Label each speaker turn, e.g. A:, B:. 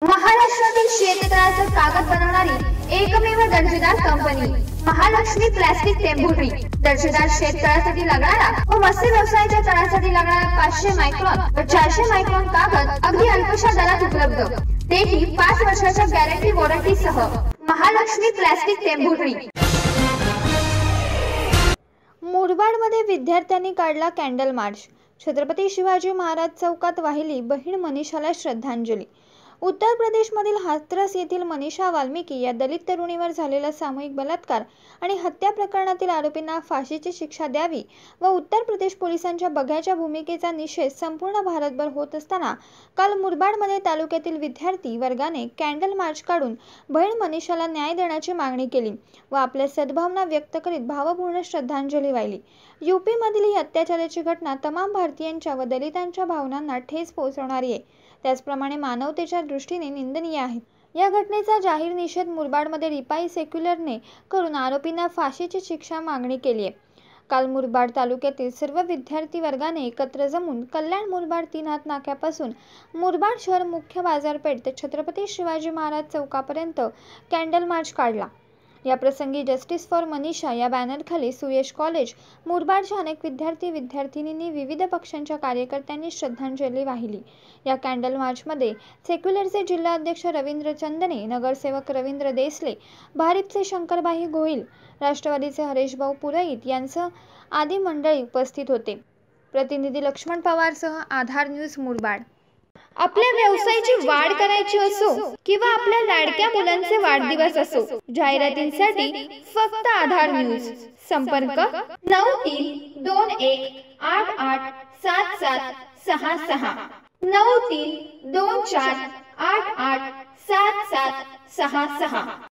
A: महाराष्ट्रातील शेततळाचं कागद बनवणारी एकमेव दर्जेदार कंपनी महालक्ष्मी प्लास्टिक टेम्पोटरी। दर्जेदार शेततळासाठी लागणारा व मत्स्य व्यवसायाच्या तळासाठी लागणारा 500 मायक्रॉन व 400 मायक्रॉन कागद अगदी अल्पशा दरात उपलब्ध, तेही 5 वर्षाच्या गॅरंटी वॉरंटी सह। महालक्ष्मी प्लास्टिक टेम्पोटरी।
B: मुरबाडमध्ये विद्यार्थ्यांनी काढला कॅन्डल मार्च। छत्रपती शिवाजी महाराज चौकात वाहिली बहीण मनीषाला श्रद्धांजली। उत्तर प्रदेशमधील हाथरस येथील मनीषा वाल्मिकी या दलित तरुणीवर झालेला सामूहिक बलात्कार आणि हत्या प्रकरणातील आरोपींना फाशीची शिक्षा द्यावी व उत्तर प्रदेश पोलिसांच्या बघ्याच्या भूमिकेचा निषेध संपूर्ण भारतभर होत असताना काल मुरबाडमध्ये तालुक्यातील विद्यार्थी वर्गाने कॅन्डल मार्च काढून बहीण मनीषाला न्याय देण्याची मागणी केली व आपल्या सद्भावना व्यक्त करीत भावपूर्ण श्रद्धांजली वाहिली। यूपीमधील ही अत्याचाराची घटना तमाम भारतीयांच्या व दलितांच्या भावनांना ठेच पोहोचवणारी आहे, त्याचप्रमाणे मानवतेच्या दृष्टीने निंदनीय आहे। या घटनेचा जाहीर निषेध मुरबाडमध्ये रिपाई सेक्युलरने करून आरोपींना फाशीची शिक्षा मागणी केली आहे। काल मुरबाड तालुक्यातील सर्व विद्यार्थी वर्गाने एकत्र जमून कल्याण मुरबाड 3 हात नाक्यापासून मुरबाड शहर मुख्य बाजारपेठ ते छत्रपती शिवाजी महाराज चौकापर्यंत कॅन्डल मार्च काढला। या प्रसंगी जस्टिस फॉर मनीषा या बॅनरखाली सुयश कॉलेज मुरबाडच्या अनेक विद्यार्थिनींनी विविध पक्षांच्या कार्यकर्त्यांनी श्रद्धांजली वाहिली। या कॅन्डल मार्चमध्ये सेक्युलरचे जिल्हा अध्यक्ष रवींद्र चंदने, नगरसेवक रवींद्र देसले, भारिपचे शंकरभाई गोहिल, राष्ट्रवादीचे हरेशभाऊ पुरोहित यांसह आदी मंडळी उपस्थित होते। प्रतिनिधी लक्ष्मण पवारसह आधार न्यूज मुरबाड।
A: आपल्या व्यवसायाची वाढ करायची असो किंवा आपल्या लाडक्या मुलांचे वाढदिवस असो, जाहिरातींसाठी फक्त आधार न्यूज। संपर्क 9321887766 9324887766।